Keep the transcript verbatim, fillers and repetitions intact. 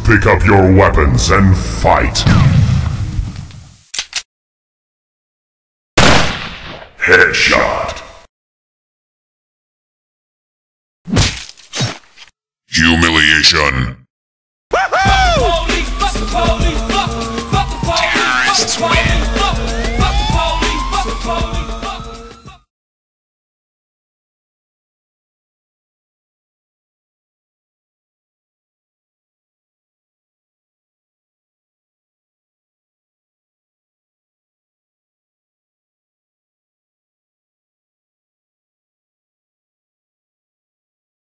Pick up your weapons and fight. Headshot. Humiliation.